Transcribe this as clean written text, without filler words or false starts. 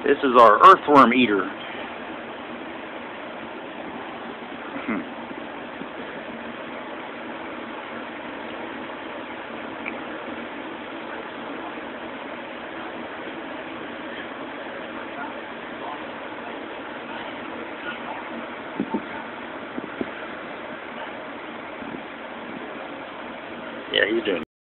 This is our earthworm eater. Yeah, he's doing